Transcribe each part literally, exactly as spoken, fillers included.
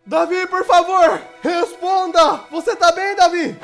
Davi, por favor, responda! Você tá bem, Davi?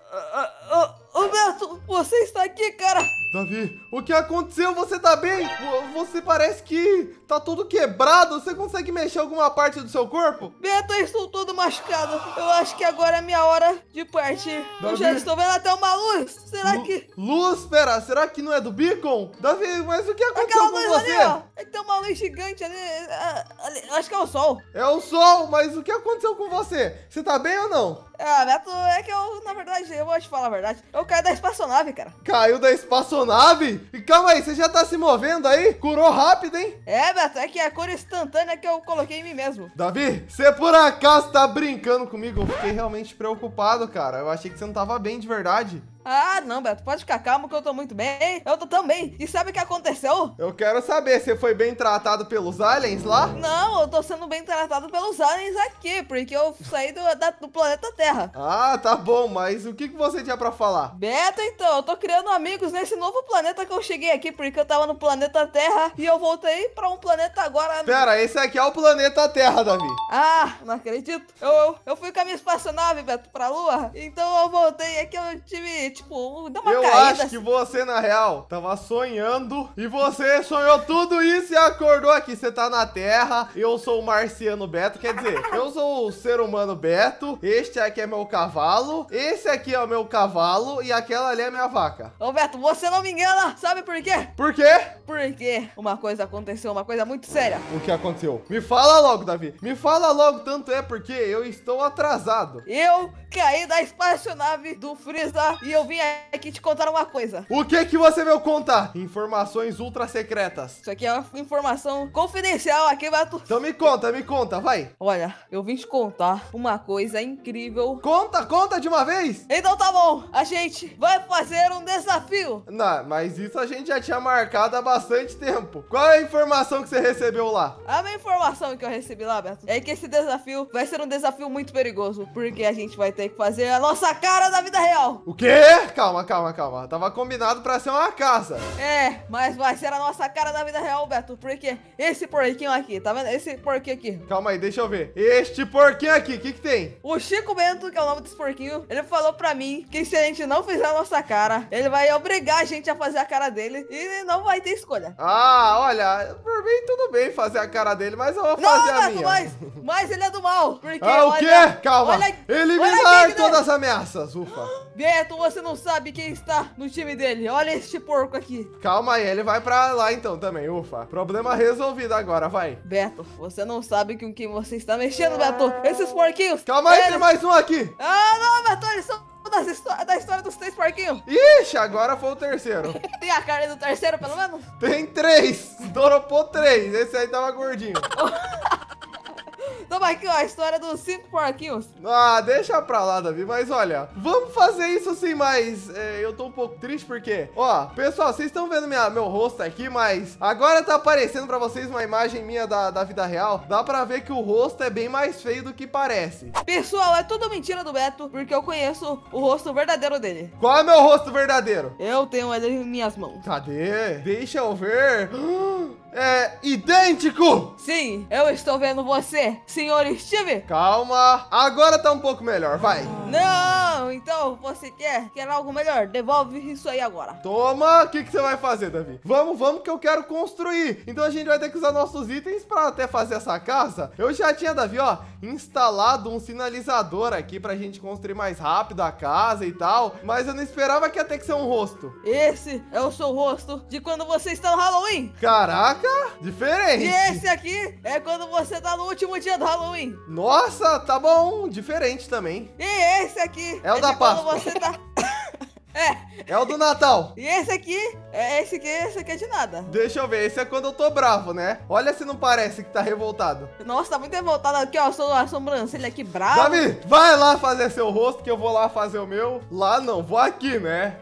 Ô, Beto, você está aqui, cara? Davi, o que aconteceu? Você tá bem? Você parece que tá todo quebrado. Você consegue mexer alguma parte do seu corpo? Beto, eu estou todo machucado. Eu acho que agora é minha hora de partir. Davi? Eu já estou vendo até uma luz. Será Lu que... Luz, pera, será que não é do Beacon? Davi, mas o que aconteceu Aquela com luz você? ali, ó. É que tem uma luz gigante ali, ah, ali. Acho que é o sol. É o sol, mas o que aconteceu com você? Você tá bem ou não? Ah, Beto, é que eu, na verdade, eu vou te falar a verdade. Eu caí da espaçonave, cara. Caiu da espaçonave? E calma aí, você já tá se movendo aí? Curou rápido, hein? É, Beto, é que é a cor instantânea que eu coloquei em mim mesmo. Davi, você por acaso tá brincando comigo? Eu fiquei realmente preocupado, cara. Eu achei que você não tava bem de verdade. Ah, não, Beto, pode ficar calmo que eu tô muito bem. Eu tô tão bem. E sabe o que aconteceu? Eu quero saber, você foi bem tratado pelos aliens lá? Não, eu tô sendo bem tratado pelos aliens aqui, porque eu saí do, da- do planeta Terra. Ah, tá bom, mas o que, que você tinha pra falar? Beto, então, eu tô criando amigos nesse novo planeta que eu cheguei aqui, porque eu tava no planeta Terra e eu voltei pra um planeta agora. Pera, esse aqui é o planeta Terra, Davi. Ah, não acredito. Eu, eu, eu fui com a minha espaçonave, Beto, pra Lua, então eu voltei aqui, eu tive, tipo, deu uma Eu caída. acho que você, na real, tava sonhando e você sonhou tudo isso e acordou aqui. Você tá na Terra, eu sou o marciano Beto, quer dizer, eu sou o ser humano Beto, este aqui é meu cavalo, esse aqui é o meu cavalo e aquela ali é minha vaca. Ô, Beto, você não me engana, sabe por quê? Por quê? Porque uma coisa aconteceu, uma coisa muito séria. O que aconteceu? Me fala logo, Davi. Me fala logo, tanto é porque eu estou atrasado. Eu caí da espaçonave do Freeza e eu vim aqui te contar uma coisa. O que que você veio contar? Informações ultra secretas. Isso aqui é uma informação confidencial aqui, Beto. Então me conta, me conta, vai. Olha, eu vim te contar uma coisa incrível. Conta, conta de uma vez. Então tá bom, a gente vai fazer um desafio. Não, mas isso a gente já tinha marcado há bastante tempo. Qual é a informação que você recebeu lá? A minha informação que eu recebi lá, Beto, é que esse desafio vai ser um desafio muito perigoso, porque a gente vai ter que fazer a nossa cara da vida real. O quê? Calma, calma, calma. Tava combinado pra ser uma casa. É, mas vai ser a nossa cara da vida real, Beto, porque esse porquinho aqui, tá vendo? Esse porquinho aqui. Calma aí, deixa eu ver. Este porquinho aqui, o que que tem? O Chico Bento, que é o nome desse porquinho, ele falou pra mim que se a gente não fizer a nossa cara, ele vai obrigar a gente a fazer a cara dele e não vai ter escolha. Ah, olha, por mim tudo bem fazer a cara dele, mas eu vou Não, fazer a Beto, minha. mas, mas ele é do mal, porque Ah, o olha, quê? Calma. olha- Eliminar olha aqui, todas as ameaças, ufa. Beto, você não sabe quem está no time dele. Olha este porco aqui. Calma aí, ele vai pra lá então também, ufa. Problema resolvido agora, vai. Beto, você não sabe com quem você está mexendo, Beto. Esses porquinhos. Calma aí, eles- tem mais um aqui. Ah, não, Beto, eles são das histó- da história dos três porquinhos. Ixi, agora foi o terceiro. Tem a carne do terceiro, pelo menos? Tem três. Doropou três. Esse aí tava gordinho. Toma aqui, ó, a história dos cinco porquinhos. Ah, deixa pra lá, Davi. Mas olha, vamos fazer isso sim, mas é, eu tô um pouco triste porque, ó, pessoal, vocês estão vendo minha, meu rosto aqui, mas agora tá aparecendo pra vocês uma imagem minha da, da vida real. Dá pra ver que o rosto é bem mais feio do que parece. Pessoal, é tudo mentira do Beto, porque eu conheço o rosto verdadeiro dele. Qual é meu rosto verdadeiro? Eu tenho ele em minhas mãos. Cadê? Deixa eu ver. É idêntico! Sim, eu estou vendo você, senhor Steve. Calma. Agora tá um pouco melhor, vai. Não, então você quer, quer algo melhor? Devolve isso aí agora. Toma. O que, que você vai fazer, Davi? Vamos, vamos que eu quero construir. Então a gente vai ter que usar nossos itens pra até fazer essa casa. Eu já tinha, Davi, ó, instalado um sinalizador aqui pra gente construir mais rápido a casa e tal. Mas eu não esperava que ia ter que ser um rosto. Esse é o seu rosto de quando você está no Halloween. Caraca, diferente. E esse aqui é quando você tá no último dia do Halloween. Nossa, tá bom. Diferente também. E esse aqui É o da de quando Páscoa. você tá... É, É o do Natal. e esse aqui, é esse aqui, esse aqui é de nada. Deixa eu ver, esse é quando eu tô bravo, né? Olha se não parece que tá revoltado. Nossa, tá muito revoltado aqui, ó, a sobrancelha aqui brava. Davi, vai lá fazer seu rosto que eu vou lá fazer o meu. Lá não, vou aqui, né? E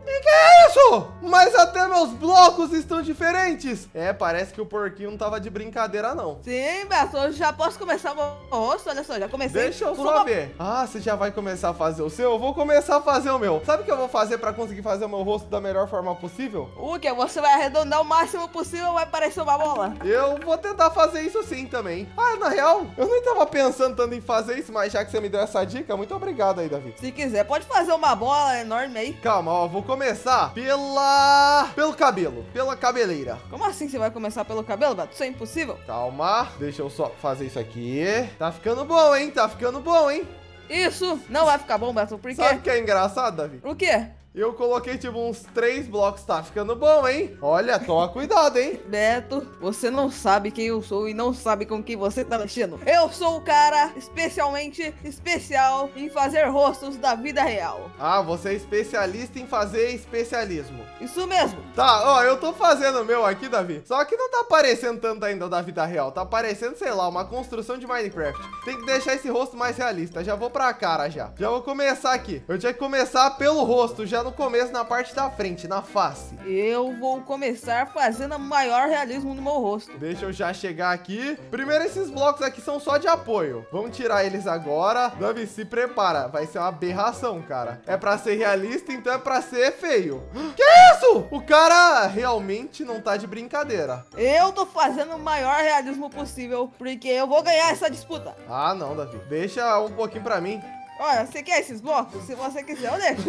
E que é isso? Mas até meus blocos estão diferentes. É, parece que o porquinho não tava de brincadeira, não. Sim, Beto, eu já posso começar o meu rosto, olha só, já comecei. Deixa eu por só uma- ver. Ah, você já vai começar a fazer o seu? Eu vou começar a fazer o meu. Sabe o que eu vou fazer pra conseguir fazer o meu rosto da melhor forma possível? O que? Você vai arredondar o máximo possível, vai parecer uma bola. Eu vou tentar fazer isso sim também. Ah, na real, eu nem tava pensando tanto em fazer isso, mas já que você me deu essa dica, muito obrigado aí, Davi. Se quiser, pode fazer uma bola enorme aí. Calma, ó, vou começar pela... pelo cabelo, pela cabeleira. Como assim você vai começar pelo cabelo, Beto? Isso é impossível. Calma, deixa eu só fazer isso aqui. Tá ficando bom, hein? Tá ficando bom, hein? Isso não vai ficar bom, Beto, por quê? Sabe o que é engraçado, Davi? O quê? Eu coloquei, tipo, uns três blocos. Tá ficando bom, hein? Olha, toma cuidado, hein? Beto, você não sabe quem eu sou e não sabe com quem você tá mexendo. Eu sou o cara especialmente especial em fazer rostos da vida real. Ah, você é especialista em fazer especialismo. Isso mesmo. Tá, ó, eu tô fazendo o meu aqui, Davi. Só que não tá aparecendo tanto ainda o da vida real. Tá aparecendo, sei lá, uma construção de Minecraft. Tem que deixar esse rosto mais realista. Já vou pra cara, já. Já vou começar aqui. Eu tinha que começar pelo rosto, já no começo, na parte da frente, na face. Eu vou começar fazendo maior realismo no meu rosto. Deixa eu já chegar aqui. Primeiro, esses blocos aqui são só de apoio. Vamos tirar eles agora. Davi, se prepara. Vai ser uma aberração, cara. É pra ser realista, então é pra ser feio. Que isso? O cara realmente não tá de brincadeira. Eu tô fazendo o maior realismo possível, porque eu vou ganhar essa disputa. Ah, não, Davi. Deixa um pouquinho pra mim. Olha, você quer esses blocos? Se você quiser, eu deixo.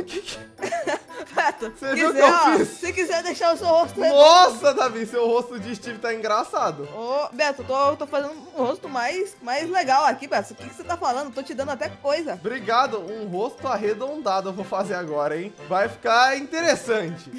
Beto, Você viu o que quiser, eu ó, fiz? se quiser deixar o seu rosto redondo. Nossa, Davi, seu rosto de Steve tá engraçado. Ô, Beto, tô, tô fazendo um rosto mais, mais legal aqui, Beto. O que, que você tá falando? Tô te dando até coisa. Obrigado. Um rosto arredondado eu vou fazer agora, hein? Vai ficar interessante.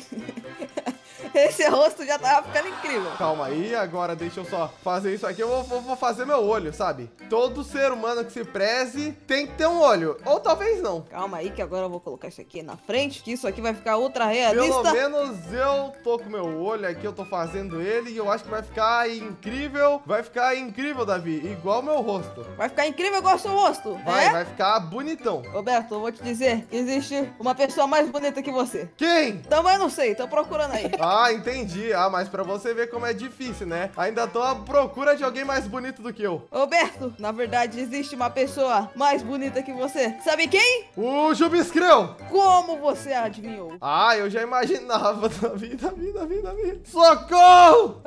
Esse rosto já tava ficando incrível. Calma aí, agora deixa eu só fazer isso aqui. Eu vou, vou- vou fazer meu olho, sabe? Todo ser humano que se preze tem que ter um olho. Ou talvez não. Calma aí que agora eu vou colocar isso aqui na frente, que isso aqui vai ficar ultra Pelo realista. menos eu tô com meu olho aqui, eu tô fazendo ele e eu acho que vai ficar incrível. Vai ficar incrível, Davi, igual meu rosto. Vai ficar incrível igual o seu rosto, Vai, é? vai ficar bonitão. Roberto, eu vou te dizer que existe uma pessoa mais bonita que você. Quem? Também não sei, tô procurando aí. Ah, entendi. Ah, mas pra você ver como é difícil, né? Ainda tô à procura de alguém mais bonito do que eu. Roberto, na verdade existe uma pessoa mais bonita que você. Sabe quem? O Jubiscreu. Como você adivinhou? Ah, eu já imaginava. Davi, Davi, Davi, Davi. Socorro!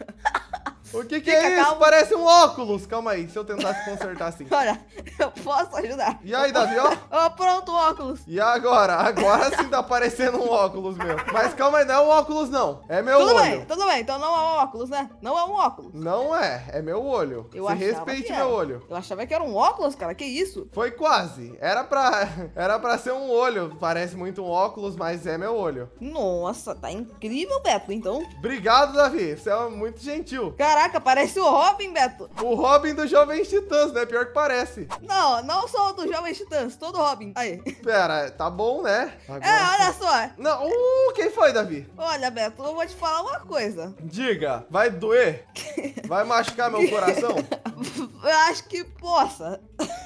O que que Fica é isso? calmo. Parece um óculos. Calma aí, se eu tentasse consertar assim. Olha, eu posso ajudar. E aí, Davi, ó? Ó, pronto, o óculos. E agora? Agora sim tá parecendo um óculos meu. Mas calma aí, não é um óculos não. É meu Tudo olho. bem, tudo bem. Então não é um óculos, né? Não é um óculos. Não é, é meu olho. Eu Se achava respeite que meu era. olho. Eu achava que era um óculos, cara. Que isso? Foi quase. Era pra, era pra ser um olho. Parece muito um óculos, mas é meu olho. Nossa, tá incrível, Beto, então. Obrigado, Davi. Você é muito gentil. Caraca, parece o Robin, Beto. O Robin do Jovens Titãs, né? Pior que parece. Não, não só o do Jovem Titãs, todo Robin. Aí. Pera, tá bom, né? Agora... É, olha só. Não, uh, quem foi, Davi? Olha, Beto, eu vou te falar uma coisa. Diga, vai doer? Vai machucar meu coração? Eu acho que possa.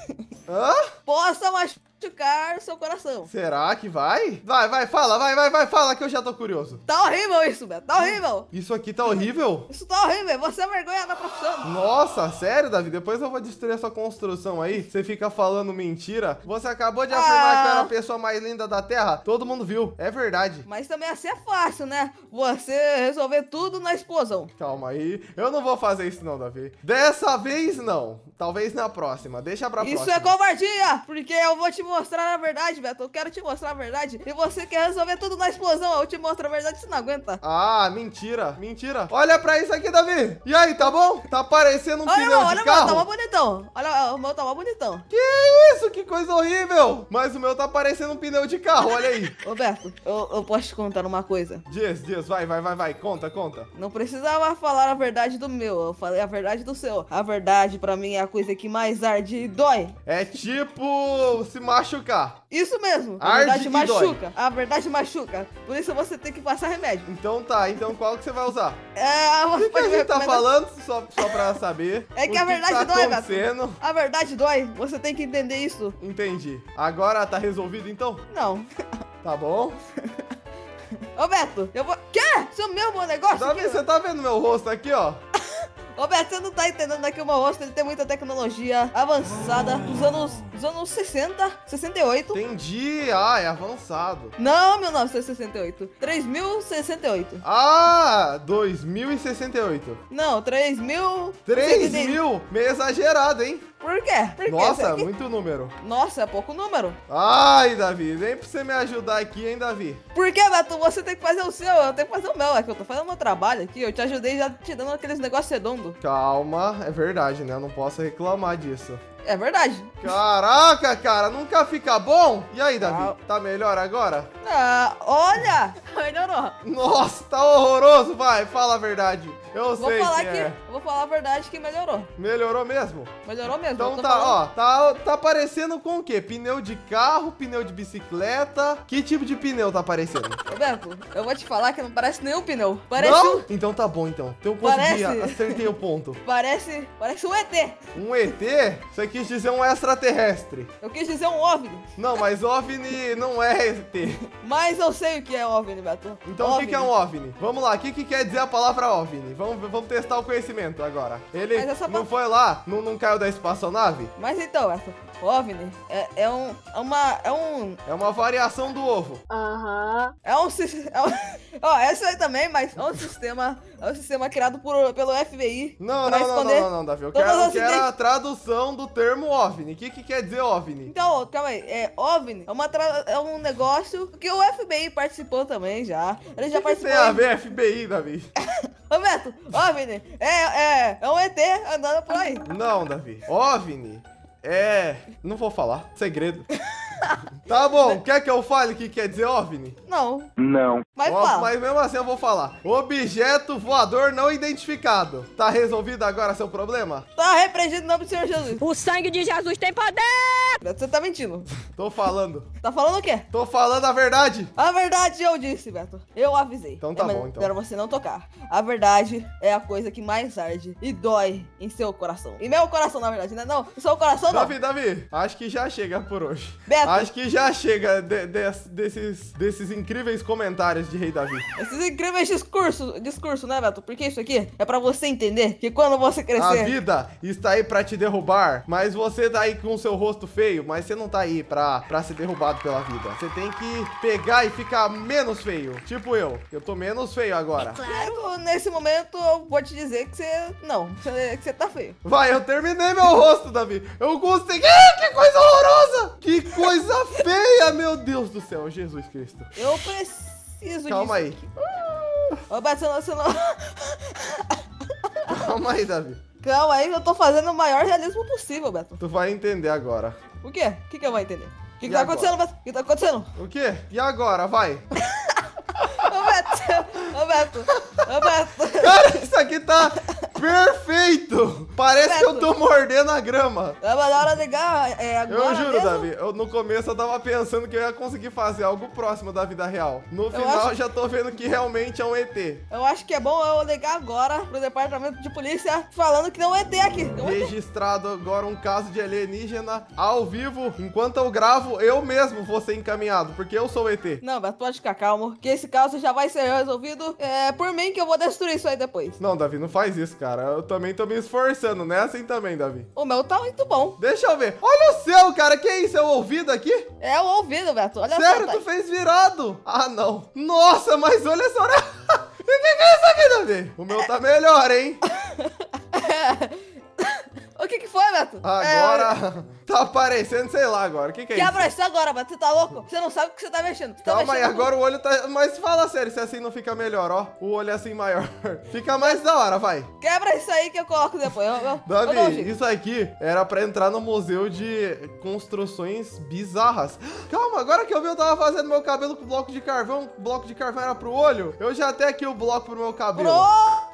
Hã? Possa machucar seu coração. Será que vai? Vai, vai, fala, vai, vai, vai, fala que eu já tô curioso. Tá horrível isso, Beto. Tá horrível. Isso aqui tá horrível? Isso tá horrível. Você é vergonha da profissão. Nossa, sério, Davi? Depois eu vou destruir a sua construção aí. Você fica falando mentira. Você acabou de afirmar Ah. que eu era a pessoa mais linda da Terra. Todo mundo viu. É verdade. Mas também assim é fácil, né? Você resolver tudo na explosão. Calma aí. Eu não vou fazer isso não, Davi. Dessa vez, não. Talvez na próxima. Deixa pra Isso próxima. é covardia, porque eu vou te mostrar a verdade, Beto. Eu quero te mostrar a verdade. E você quer resolver tudo na explosão. Eu te mostro a verdade, você não aguenta. Ah, mentira. Mentira. Olha pra isso aqui, Davi. E aí, tá bom? Tá parecendo um Olha, pneu meu, de olha o meu, carro? tá mó bonitão. Olha, o meu tá mó bonitão. Que isso? Que coisa horrível. Mas o meu tá parecendo um pneu de carro. Olha aí. Ô, Beto, eu, eu posso te contar uma coisa. Dias, Dias, vai, vai, vai, vai. Conta, conta. Não precisava falar a verdade do meu, eu falei a verdade do seu. A verdade pra mim é a coisa que mais arde e dói. É tipo se machucar. Isso mesmo, a Arde verdade e machuca. A verdade machuca. Por isso você tem que passar remédio. Então tá, então qual que você vai usar? É, O você que, que a pode me gente tá recomendar- falando? Só, só pra saber. É que o a verdade tá dói, Beto. acontecendo. A verdade dói, você tem que entender isso. Entendi. Agora tá resolvido então? Não. Tá bom. Ô, Beto, eu vou... Quê? Sumiu o meu negócio Davi, aqui? você tá vendo meu rosto aqui, ó? Ô, Beto, você não tá entendendo aqui o meu rosto, ele tem muita tecnologia avançada dos anos, dos anos sessenta, sessenta e oito. Entendi. Ah, é avançado. Não, mil novecentos e sessenta e oito. três mil e sessenta e oito. Ah, dois mil e sessenta e oito. Não, três mil... três mil? Meio exagerado, hein? Por quê? Por quê? Nossa, Aqui... muito número. Nossa, é pouco número. Ai, Davi, nem pra você me ajudar aqui, hein, Davi? Por que, Beto? Você tem que fazer o seu, eu tenho que fazer o meu. É que eu tô fazendo o meu trabalho aqui, eu te ajudei já te dando aqueles negócios redondos. Calma, é verdade, né? Eu não posso reclamar disso. É verdade. Caraca, cara, nunca fica bom? E aí, Davi, Ah. tá melhor agora? Ah, olha! Melhorou. Nossa, tá horroroso, vai, fala a verdade. Eu Vou sei falar que que, é. vou falar a verdade que melhorou. Melhorou mesmo? Melhorou mesmo. Então eu tô tá, falando- ó, tá, tá parecendo com o quê? Pneu de carro, pneu de bicicleta. Que tipo de pneu tá parecendo? Ô, Beto, eu vou te falar que não parece nenhum pneu. Parece Não? um... Então tá bom, então. Então eu consegui, Parece. acertei o ponto. Parece... Parece um E T. Um E T? Você quis dizer um extraterrestre. Eu quis dizer um OVNI. Não, mas OVNI não é E T. Mas eu sei o que é OVNI, Beto. Então o que, que é um OVNI? Vamos lá, o que, que quer dizer a palavra OVNI? Vamos, vamos testar o conhecimento agora. Ele Mas essa não pa- foi lá? Não, não caiu da espaçonave? Mas então, Beto, OVNI é, é um... É uma... É um... É uma variação do ovo. É um... sis- É um... Ó, essa aí também, mas é um sistema... É um sistema criado por, pelo F B I. Não, pra não, não, esconder não, não, não, Davi. Eu todos quero, eu os quero acidentes. a tradução do termo OVNI. O que, que quer dizer OVNI? Então, calma aí, é OVNI, é, uma tra... é um negócio que o F B I participou também já. Ele já O que, que participou. tem a ver F B I, Davi? Ô, Beto, OVNI é, é, é um E T andando por aí. Não, Davi. OVNI é... Não vou falar. Segredo. Tá bom. Quer que eu fale o que quer dizer OVNI? Não, Não. mas Ó, fala. mas mesmo assim eu vou falar. Objeto voador não identificado. Tá resolvido agora seu problema? Tá repreendido em nome do Senhor Jesus. O sangue de Jesus tem poder! Beto, você tá mentindo. Tô falando. Tá falando o quê? Tô falando a verdade. A verdade eu disse, Beto. Eu avisei. Então tá é bom, então. melhor você não tocar. A verdade é a coisa que mais arde e dói em seu coração. E meu coração, na verdade, né? Não, seu coração não. Davi, Davi, acho que já chega por hoje. Beto. Acho que já chega de- des- desses, desses incríveis comentários de Rei Davi. Esses incríveis discursos, discurso, né, Beto? Porque isso aqui é pra você entender que quando você A crescer... vida está aí pra te derrubar, mas você tá aí com o seu rosto feio, mas você não tá aí pra, pra ser derrubado pela vida. Você tem que pegar e ficar menos feio. Tipo eu. Eu tô menos feio agora. Beto, nesse momento eu vou te dizer que você... Não, você- que você tá feio. Vai, eu terminei meu rosto, Davi. Eu consegui. Ah, que coisa horrorosa! Que coisa feia, meu Deus do céu, Jesus Cristo. Eu preciso Calma disso. aí. Ô, Beto, você não, você não... Calma aí, Davi. Calma aí, eu tô fazendo o maior realismo possível, Beto. Tu vai entender agora. O quê? O que que eu vou entender? O que, E que tá agora? acontecendo, Beto? O que tá acontecendo? O quê? E agora? Vai. Ô, Beto! Ô, Beto! Ô, Beto! Cara, isso aqui tá perfeito. Parece que eu tô mordendo a grama. É melhor eu ligar é, agora Eu juro, mesmo? Davi, eu, no começo eu tava pensando que eu ia conseguir fazer algo próximo da vida real. No final, acho- eu já tô vendo que realmente é um E T. Eu acho que é bom eu ligar agora pro departamento de polícia falando que não é E T aqui. Não é E T. Registrado agora um caso de alienígena ao vivo. Enquanto eu gravo, eu mesmo vou ser encaminhado, porque eu sou o E T. Não, Beto, pode ficar calmo, que esse caso já vai ser resolvido é, por mim, que eu vou destruir isso aí depois. Não, Davi, não faz isso, cara. Eu também tô me esforçando, não é assim também, Davi. O meu tá muito bom. Deixa eu ver. Olha o céu, cara. Que isso? É o ouvido aqui? É o ouvido, Beto. Olha Sério, só. tu fez virado? Ah, não. Nossa, mas olha só. O que que é isso aqui, Davi? O meu tá melhor, hein? O que que foi, Beto? Agora tá aparecendo, sei lá agora. O que que é Quebra isso? isso agora, Beto. Você tá louco? Você não sabe o que você tá mexendo. Você tá Calma aí, mexendo com- agora o olho tá... Mas fala sério, se assim não fica melhor, ó. O olho é assim maior. Fica mais da hora, vai. Quebra isso aí que eu coloco depois. Eu, eu, eu dou um Davi, jeito. isso aqui era pra entrar no museu de construções bizarras. Calma, agora que eu vi, eu tava fazendo meu cabelo com bloco de carvão. Bloco de carvão era pro olho. Eu já tenho aqui o bloco pro meu cabelo.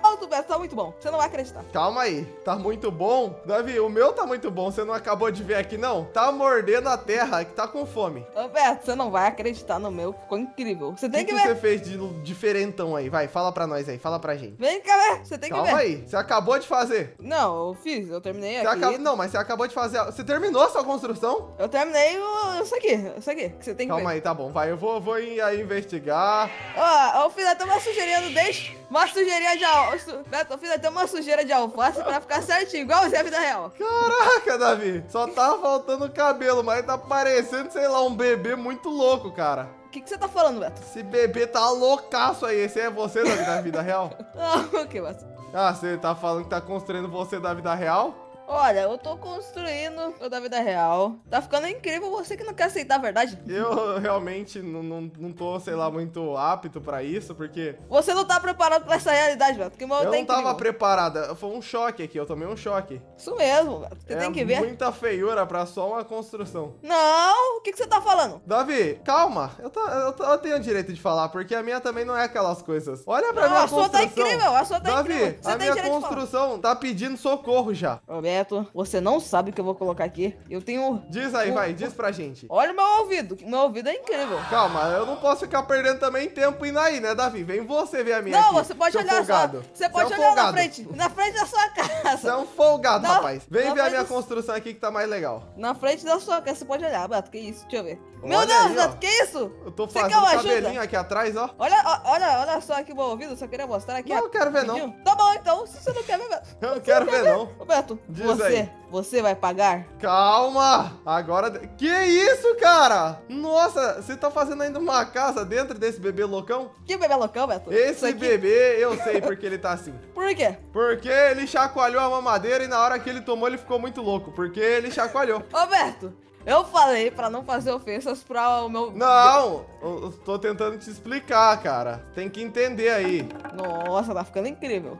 alto, Beto, tá muito bom. Você não vai acreditar. Calma aí, tá muito bom? Davi, o meu tá muito bom, você não acabou de ver aqui não? Tá mordendo a terra, que tá com fome. Ô, Beto, você não vai acreditar no meu, ficou incrível. Você tem que que, que ver. O que você fez de diferentão aí? Vai, fala pra nós aí, fala pra gente. Vem cá, ver, você tem Calma que ver. aí, você acabou de fazer. Não, eu fiz, eu terminei Você aqui. acaba... Não, mas você acabou de fazer... Você terminou a sua construção? Eu terminei o... isso aqui, isso aqui, que você tem que Calma ver. aí, tá bom, vai, eu vou, vou ir aí investigar. Ó, eu fiz até uma sujeirinha no dente, uma sujeirinha de alface. Beto, eu fiz até uma sujeira de alface pra ficar certinho, igual você é a vida real. Caraca, Davi, só tá faltando cabelo, mas tá parecendo, sei lá, um bebê muito louco, cara. O que, que você tá falando, Beto? Esse bebê tá loucaço aí, esse é você, Davi, da vida real? Ah, o que, Beto? Ah, você tá falando que tá construindo você da vida real? Olha, eu tô construindo o da vida real. Tá ficando incrível, você que não quer aceitar a verdade. Eu realmente não, não, não tô, sei lá, muito apto pra isso, porque... Você não tá preparado pra essa realidade, Beto. Que o meu Eu tá não tava incrível. preparada, foi um choque aqui, eu tomei um choque. Isso mesmo, Beto. Você É tem que ver. muita feiura pra só uma construção. Não, o que, que você tá falando? Davi, calma, eu, tô, eu, tô- eu tenho o direito de falar, porque a minha também não é aquelas coisas. Olha pra Não, minha a sua construção. tá incrível, a sua tá Davi, incrível. Você a tem minha direito de falar. construção tá pedindo socorro já. Ô, Beto, você não sabe o que eu vou colocar aqui. Eu tenho... Diz aí, o- vai, diz pra gente. Olha o meu ouvido. O meu ouvido é incrível. Calma, eu não posso ficar perdendo também tempo indo aí, né, Davi? Vem você ver a minha Não, aqui, você pode seu olhar folgado. só. Você pode é um olhar na folgado. frente. Na frente da sua Você é casa. um folgado, Não, rapaz. Vem não ver a faz minha isso. construção aqui que tá mais legal. Na frente da sua casa. Você pode olhar, Beto. Que isso? Deixa eu ver. Meu Olha Deus, aí, ó. Beto. Que isso? Eu tô Você fazendo quer uma cabelinho ajuda? aqui atrás, ó. Olha, ó, olha, olha só aqui o meu ouvido. Só queria mostrar aqui. Não, eu quero ver, não. rapidinho. Tá bom, então. Se você não quer ver, Beto. Eu não Você quero quer ver, não. Ô, Beto, Diz você, aí. você vai pagar? Calma! Agora. Que isso, cara? Nossa, você tá fazendo ainda uma casa dentro desse bebê loucão? Que bebê loucão, Beto? Isso Esse aqui- bebê, eu sei porque ele tá assim. Por quê? Porque ele chacoalhou a mamadeira e na hora que ele tomou ele ficou muito louco. Porque ele chacoalhou. Ô, Beto, eu falei pra não fazer ofensas pra o meu... Não, eu eu tô tentando te explicar, cara. Tem que entender aí. Nossa, tá ficando incrível.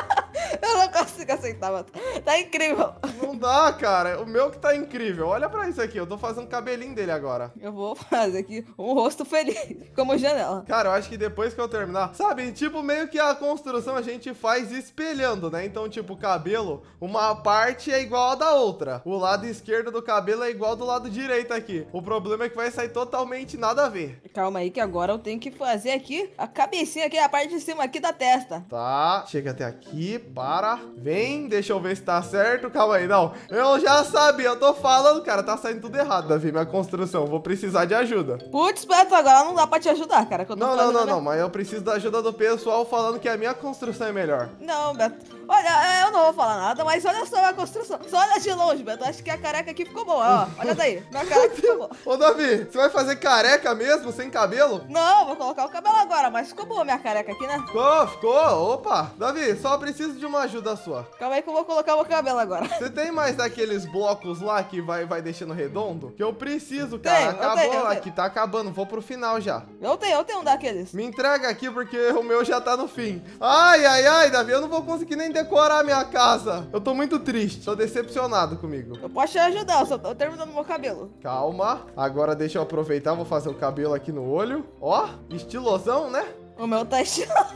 Eu não consigo aceitar, Beto. Tá incrível. Não dá, cara. O meu que tá incrível. Olha pra isso aqui. Eu tô fazendo o cabelinho dele agora. Eu vou fazer aqui um rosto feliz, como janela. Cara, eu acho que depois que eu terminar, sabe, tipo, meio que a construção a gente faz espelhando, né? Então, tipo, o cabelo, uma parte é igual a da outra. O lado esquerdo do cabelo é igual do lado direito aqui. O problema é que vai sair totalmente nada a ver. Calma aí que agora eu tenho que fazer aqui a cabecinha aqui, a parte de cima aqui da testa. Tá, chega até aqui, para, vem, deixa eu ver se tá certo. Calma aí, não, eu já sabia, eu tô falando, cara, tá saindo tudo errado, Davi, minha construção, vou precisar de ajuda. Putz, Beto, agora não dá pra te ajudar, cara. Que eu tô Não, não, fazendo não, a minha- não, mas eu preciso da ajuda do pessoal falando que a minha construção é melhor. Não, Beto. Olha, eu não vou falar nada, mas olha só a construção. Só olha de longe, Beto. Acho que a careca aqui ficou boa, ó. Olha daí. Minha careca ficou boa. Ô, Davi, você vai fazer careca mesmo, sem cabelo? Não, vou colocar o cabelo agora, mas ficou boa minha careca aqui, né? Ficou, ficou, opa. Davi, só preciso de uma ajuda sua. Calma aí que eu vou colocar o meu cabelo agora. Você tem mais daqueles blocos lá que vai, vai deixando redondo? Que eu preciso, cara. Tenho, eu Acabou tenho, eu tenho. aqui, tá acabando, vou pro final já. Eu tenho, eu tenho um daqueles. Me entrega aqui porque o meu já tá no fim. Ai, ai, ai, Davi, eu não vou conseguir nem decorar a minha casa. Eu tô muito triste, tô decepcionado comigo. Eu posso te ajudar, eu só tô terminando meu cabelo. Calma, agora deixa eu aproveitar, vou fazer o cabelo aqui no olho. Ó, estilosão, né? O meu tá estiloso.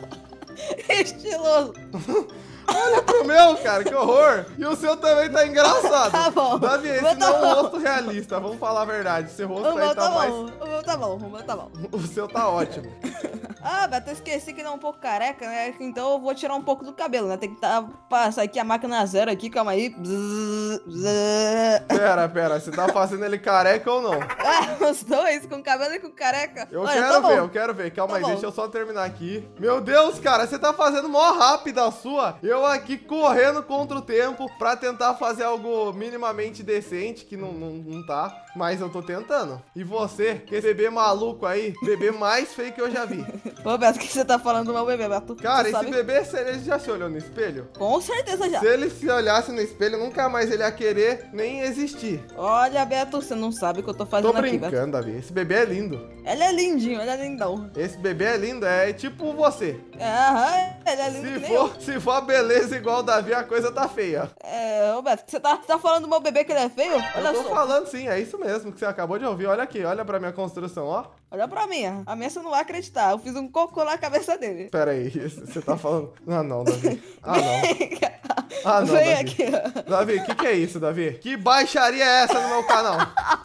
Estiloso. Olha pro meu, cara, que horror. E o seu também tá engraçado. Tá bom. Davi, O esse meu tá não é um bom. rosto realista, vamos falar a verdade. Esse rosto O aí meu tá tá mais... bom, o meu tá bom, o meu tá bom. O seu tá ótimo. Ah, Beto, eu esqueci que ele é um pouco careca, né? Então eu vou tirar um pouco do cabelo, né? Tem que tá, passar aqui a máquina zero aqui, calma aí. Bzzz, bzzz. Pera, pera, você tá fazendo ele careca ou não? Ah, os dois, com cabelo e com careca. Eu Olha, quero tá bom. ver, eu quero ver. Calma Tá aí, bom. deixa eu só terminar aqui. Meu Deus, cara, você tá fazendo mó rápida a sua. Eu aqui correndo contra o tempo pra tentar fazer algo minimamente decente, que não, não, não tá. Mas eu tô tentando. E você, que esse bebê maluco aí, bebê mais feio que eu já vi. Ô, Beto, o que você tá falando do meu bebê, Beto? Cara, Você esse sabe? bebê, se ele já se olhou no espelho? Com certeza já. Se ele se olhasse no espelho, nunca mais ele ia querer nem existir. Olha, Beto, você não sabe o que eu tô Tô fazendo aqui, Beto. brincando, Davi. Esse bebê é lindo. Ele é lindinho, ele é lindão. Esse bebê é lindo, é tipo você. É, aham, ele é lindo Se que nem eu. for, se for a beleza igual o Davi, a coisa tá feia. É, ô, Beto, você tá, você tá falando do meu bebê que ele é feio? Olha Eu tô só. falando sim, é isso mesmo que você acabou de ouvir. Olha aqui, olha pra minha construção, ó. Olha pra mim, a minha você não vai acreditar. Eu fiz um um cocô na cabeça dele. Pera aí, você tá falando... Ah, não, Davi. Ah, não. Ah, não, Vem Davi. aqui. Davi, o que que é isso, Davi? Que baixaria é essa no meu canal?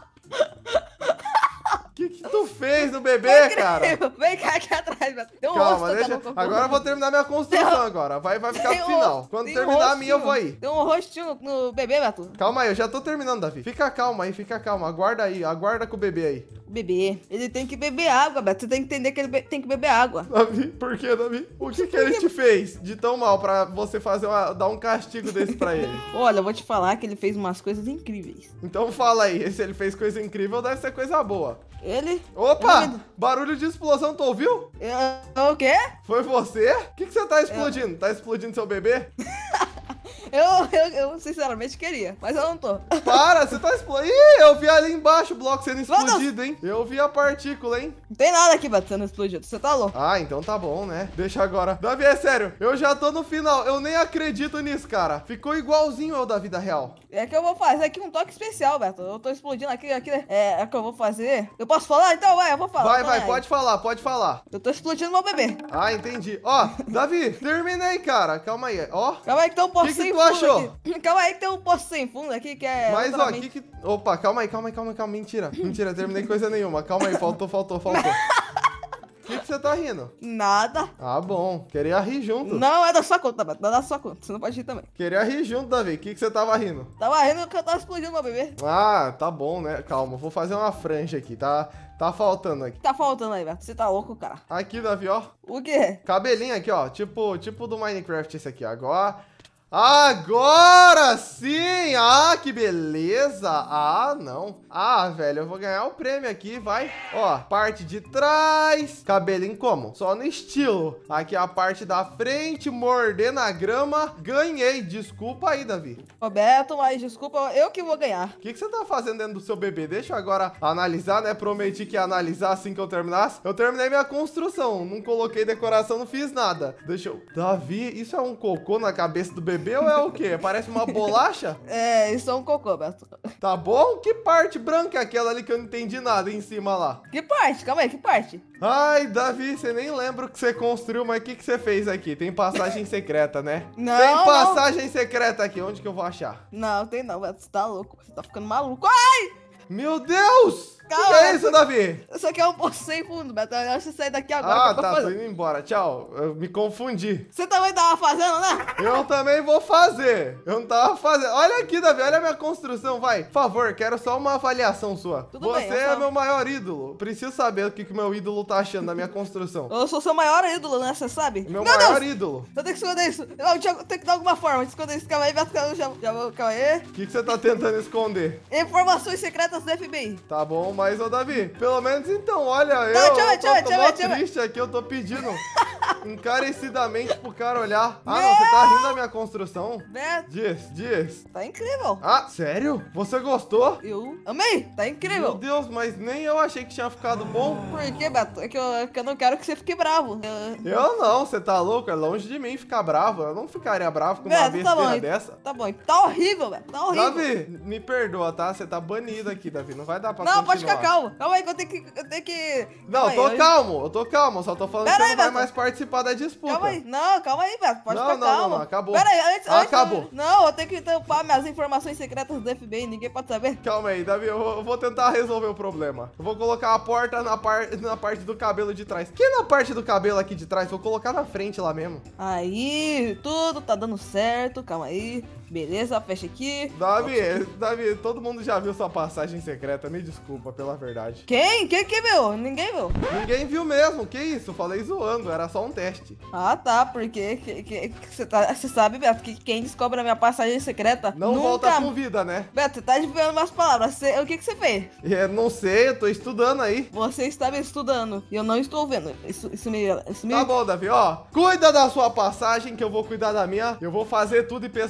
O que que tu fez no bebê, cara? Vem cá aqui atrás, Beto. Tem um Calma, rosto deixa... no cocô. Agora eu vou terminar minha construção agora. Vai, vai ficar Tem pro um final. rosto- Quando tem um terminar a minha, eu vou rostinho. aí. Tem um rostinho no, no bebê, Beto. Calma aí, eu já tô terminando, Davi. Fica calma aí, fica calma. Aguarda aí, aguarda com o bebê aí. Bebê, ele tem que beber água, Beto. Você tem que entender que ele be- tem que beber água. Davi, por que, Davi? O que que ele te fez de tão mal pra você fazer uma, dar um castigo desse pra ele? Olha, eu vou te falar que ele fez umas coisas incríveis. Então fala aí, se ele fez coisa incrível, deve ser coisa boa. Ele... Opa! Ele- Barulho de explosão, tu ouviu? Eu- O quê? Foi você? O que que você tá explodindo? Tá explodindo seu bebê? Eu, eu, eu sinceramente queria, mas eu não tô. Para, você tá explodindo. Ih, eu vi ali embaixo o bloco sendo Mano! explodido, hein? Eu vi a partícula, hein? Não tem nada aqui batendo explodido, você tá louco? Ah, então tá bom, né? Deixa agora. Davi, é sério, eu já tô no final. Eu nem acredito nisso, cara. Ficou igualzinho ao da vida real. É que eu vou fazer aqui um toque especial, Beto. Eu tô explodindo aqui, aqui é, é que eu vou fazer. Eu posso falar? Então vai, eu vou falar. Vai, Tô vai, nem aí. pode falar, pode falar. Eu tô explodindo meu bebê. Ah, entendi. Ó, Davi, terminei, cara. Calma aí. Ó, Calma aí que tem um poço Que que sem tu fundo achou? aqui. Calma aí que tem um poço sem fundo aqui que é... mas ó, literalmente- que que... Opa, calma aí, calma aí, calma aí, calma aí. Mentira, mentira, terminei coisa nenhuma. Calma aí, faltou, faltou, faltou. O que que você tá rindo? Nada. Ah, bom. Queria rir junto. Não é da sua conta, Beto. Não é da sua conta. Você não pode rir também. Queria rir junto, Davi. O que que você tava rindo? Tava rindo que eu tava explodindo meu bebê. Ah, tá bom, né? Calma, vou fazer uma franja aqui, tá? Tá faltando aqui. O que tá faltando aí, Beto? Você tá louco, cara? Aqui, Davi, ó. O quê? Cabelinho aqui, ó. Tipo, tipo do Minecraft esse aqui. Agora... Agora sim! Ah, que beleza! Ah, não. Ah, velho, eu vou ganhar o prêmio aqui, vai. Ó, parte de trás. Cabelinho como? Só no estilo. Aqui a parte da frente, morder na grama. Ganhei. Desculpa aí, Davi. Roberto, mas desculpa, eu que vou ganhar. O que, que você tá fazendo dentro do seu bebê? Deixa eu agora analisar, né? Prometi que ia analisar assim que eu terminasse. Eu terminei minha construção. Não coloquei decoração, não fiz nada. Deixa eu... Davi, isso é um cocô na cabeça do bebê ou é o quê? Parece uma bolacha? É, isso é um cocô, Beto. Tá bom? Que parte branca é aquela ali que eu não entendi nada em cima lá? Que parte? Calma aí, que parte? Ai, Davi, você nem lembra o que você construiu, mas o que, que você fez aqui? Tem passagem secreta, né? Não, Tem não. passagem secreta aqui. Onde que eu vou achar? Não, tem não, Beto. Você tá louco. Você tá ficando maluco. Ai! Meu Deus! O que, que Calma. é isso, Davi? Isso aqui é um poço sem fundo, Beto. Eu acho que você sair daqui agora. Ah, que eu tô tá, tô fazendo. indo embora. Tchau. Eu me confundi. Você também tava fazendo, né? Eu também vou fazer. Eu não tava fazendo. Olha aqui, Davi. Olha a minha construção, vai. Por favor, quero só uma avaliação sua. Tudo Você bem, eu é só- meu maior ídolo. Preciso saber o que que meu ídolo tá achando da minha construção. Eu sou seu maior ídolo, né? Você sabe? Meu, Meu maior Deus! ídolo. Eu tenho que esconder isso. Não, deixa eu- tem que dar alguma forma de esconder isso. Calma aí, Beto. Eu já, já vou. Calma aí. O que, que você tá tentando esconder? Informações secretas do F B I. Tá bom, mas, ô, Davi, pelo menos então, olha, eu, Tá, deixa eu ver, eu tô, deixa eu ver, tô deixa eu mó ver, deixa eu ver. triste aqui, eu tô pedindo encarecidamente pro cara olhar. Ah, não, você tá rindo da minha construção? Beto, Diz, diz. tá incrível. Ah, sério? Você gostou? Eu amei. Tá Meu incrível. Deus, mas nem eu achei que tinha ficado bom. Por quê, Beto? É que eu, é que eu não quero que você fique bravo. Eu- Eu não, você tá louco? É longe de mim ficar bravo. Eu não ficaria bravo com uma Beto, tá besteira bom. dessa. Tá bom. Tá horrível, Beto. Tá horrível. Davi, me perdoa, tá? Você tá banido aqui, Davi. Não vai dar pra Não, pode continuar. ficar calmo. Calma aí que eu tenho que. Eu tenho que... Não, Calma eu tô aí, eu- calmo, eu tô calmo. Só tô falando Pera que você aí, não vai Beto. mais participar da disputa. Calma aí. Não, calma aí, Beto. Pode Não, ficar não, calmo. não, não, acabou. Pera aí, antes, antes Acabou. Não, eu tenho que tampar minhas informações secretas do F B I. Ninguém pode saber. Calma aí, Davi, eu vou, eu vou tentar resolver o problema. Eu vou colocar a porta na, par, na parte do cabelo de trás. Que na parte do cabelo aqui de trás? Vou colocar na frente lá mesmo. Aí, tudo tá dando certo. Calma aí. Beleza, fecha aqui. Davi, Davi, todo mundo já viu sua passagem secreta. Me desculpa, pela verdade. Quem? Quem que viu? Ninguém viu. Ninguém viu mesmo, que isso? Falei zoando, era só um teste. Ah, tá, porque você tá, cê sabe, Beto, que quem descobre a minha passagem secreta Não nunca... volta com vida, né? Beto, você tá adivinhando umas palavras. Cê- o que que você fez? É, não sei, eu tô estudando aí. Você estava estudando e eu não estou vendo. Isso, isso me... Isso me... Tá bom, Davi, ó. Cuida da sua passagem, que eu vou cuidar da minha. Eu vou fazer tudo e, pessoal, eu vou voltar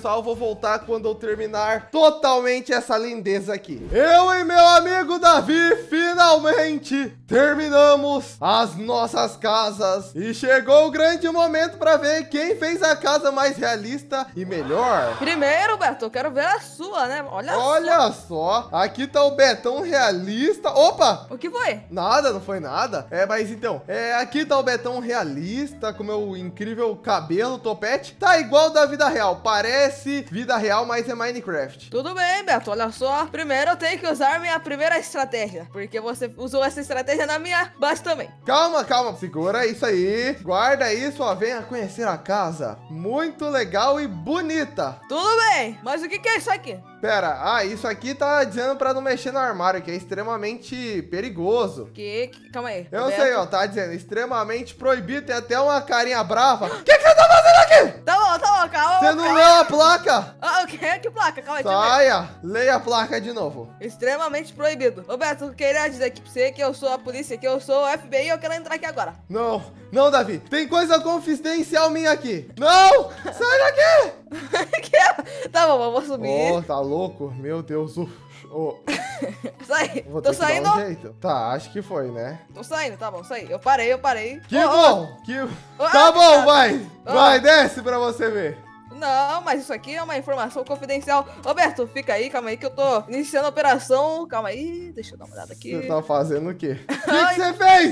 voltar quando eu terminar totalmente essa lindeza aqui. Eu e meu amigo Davi finalmente terminamos as nossas casas e chegou o grande momento para ver quem fez a casa mais realista e melhor. Primeiro, Beto, eu quero ver a sua, né? Olha, Olha só, aqui tá o Betão realista. Opa! O que foi? Nada, não foi nada. É, mas então, é, aqui tá o Betão realista, com meu incrível cabelo, topete. Tá igual da vida real, parece vida real, mas é Minecraft. Tudo bem, Beto, olha só. Primeiro eu tenho que usar minha primeira estratégia, porque você usou essa estratégia na minha base também. Calma, calma, segura isso aí. Guarda isso, ó, venha conhecer a casa. Muito legal e bonita. Tudo bem, mas o que que é isso aqui? Pera, ah, isso aqui tá dizendo pra não mexer no armário, que é extremamente perigoso. Que, que calma aí. Eu Beto. sei, ó, tá dizendo extremamente proibido, tem até uma carinha brava. O que que você tá fazendo aqui? Tá bom, tá bom, calma. Você não calma. leu a placa? Ah, o que? Que placa? Calma aí, deixa eu ver. Saia, leia a placa de novo. Extremamente proibido. Ô, Beto, eu queria dizer aqui pra você que eu sou a polícia, que eu sou o F B I e eu quero entrar aqui agora. Não, não, Davi, tem coisa confidencial minha aqui. Não, sai daqui. Que é? Tá bom, eu vou subir. Oh, tá louco? Meu Deus, uf. Oh, Sai. vou Tô ter que saindo. dar um jeito. Tá, acho que foi, né? Tô saindo, tá bom, saí. Eu parei, eu parei. Que Ô, ô, bom, que... ô, Tá ah, bom, tá. vai, Ah. vai, desce pra você ver. Não, mas isso aqui é uma informação confidencial. Roberto, fica aí, calma aí que eu tô iniciando a operação. Calma aí, deixa eu dar uma olhada aqui. Você tá fazendo o quê? O que Ai. que você fez?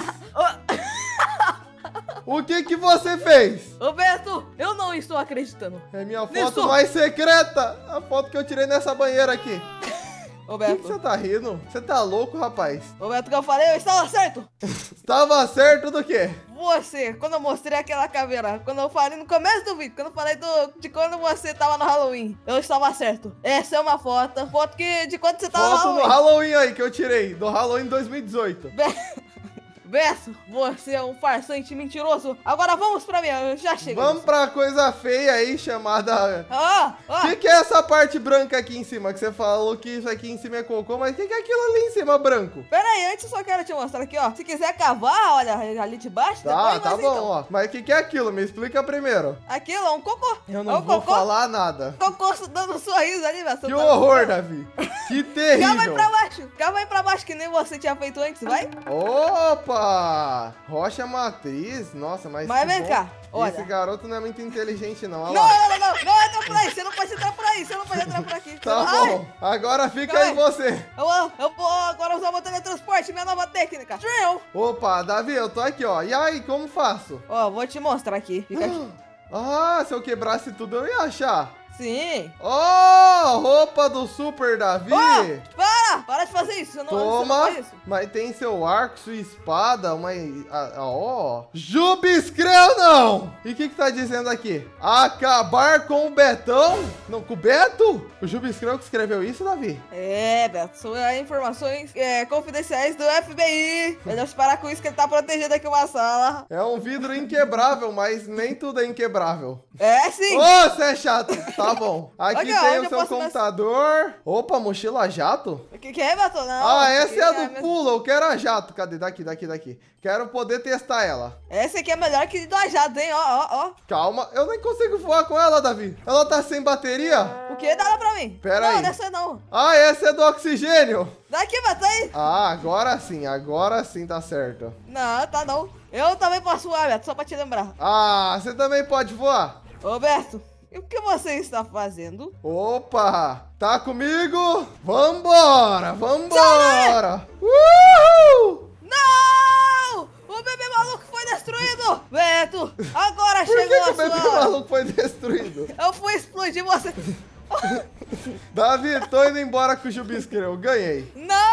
Ô, O que que você fez? Roberto, eu não estou acreditando. É minha foto Nisso. mais secreta. A foto que eu tirei nessa banheira aqui. O que que Roberto, você tá rindo? Você tá louco, rapaz? Roberto, que eu falei, eu estava certo. Estava certo do quê? Você, quando eu mostrei aquela caveira, quando eu falei no começo do vídeo, quando eu falei do, de quando você tava no Halloween, eu estava certo. Essa é uma foto, foto que de quando você tava Foto no no Halloween. Halloween aí que eu tirei. Do Halloween dois mil e dezoito. Beto, você é um farsante mentiroso. Agora vamos pra mim, eu já chego. Vamos pra coisa feia aí chamada... Ó, ó. O que que é essa parte branca aqui em cima? Que você falou que isso aqui em cima é cocô, mas o que que é aquilo ali em cima branco? Pera aí, antes eu só quero te mostrar aqui, ó. Se quiser cavar, olha, ali de baixo, Tá, depois tá nós bom, então. ó. Mas o que que é aquilo? Me explica primeiro. Aquilo é um cocô. Eu é não um vou cocô, falar nada. Cocô dando um sorriso ali, velho. Que horror, Davi. Que Calma aí terrível. pra baixo, calma aí pra baixo, que nem você tinha feito antes, vai? Opa! Rocha matriz. Nossa, mas... Mas que vem bom. cá, olha. Esse garoto não é muito inteligente, não. Olha Não, lá. não, não, não, não entra por aí, você não pode entrar por aí, você não pode entrar por aqui. Tá Você não- bom. Agora fica Calma aí aí. você. Eu, vou- eu vou agora usar o meu teletransporte, minha nova técnica. Drill. Opa, Davi, eu tô aqui, ó. E aí, como faço? Ó, vou te mostrar aqui, fica aqui. Ah, se eu quebrasse tudo, eu ia achar. Sim. Oh, roupa do Super Davi. Ó, para, para de fazer isso, você não, você não Toma, faz isso. mas tem seu arco, sua espada, uma... ah, ah, Ó, Jubiscreu não! E o que que tá dizendo aqui? Acabar com o Betão? Não, com o Beto? O Jubiscreu que escreveu isso, Davi? É, Beto, são é, informações é, confidenciais do F B I. Melhor se parar com isso que ele tá protegendo aqui uma sala. É um vidro inquebrável, mas nem tudo é inquebrável. É, sim. Ô, você é chato. Tá bom. Aqui Aqui, ó, tem onde o eu seu posso computador. Opa, mochila jato? O que, que é, Beto? Não. Ah, essa essa aqui é a do minha- pula. Eu quero a jato. Cadê? Daqui, daqui, daqui. Quero poder testar ela. Essa aqui é melhor que do ajado, hein? Ó, ó, ó. Calma, eu nem consigo voar com ela, Davi. Ela tá sem bateria? O que? Dá lá pra mim. Pera não, aí. dessa não. Ah, essa é do oxigênio. Daqui, Beto, aí. Ah, agora sim, agora sim tá certo. Não, tá não. Eu também posso voar, Beto, só pra te lembrar. Ah, você também pode voar? Ô, Beto, e o que você está fazendo? Opa, tá comigo? Vambora, vambora. Uhul! Não! O bebê maluco foi destruído! Beto, agora Por que, chegou que a o bebê sua... maluco foi destruído? Eu fui explodir você... Davi, tô indo embora com o Jubiscreu, ganhei. Não!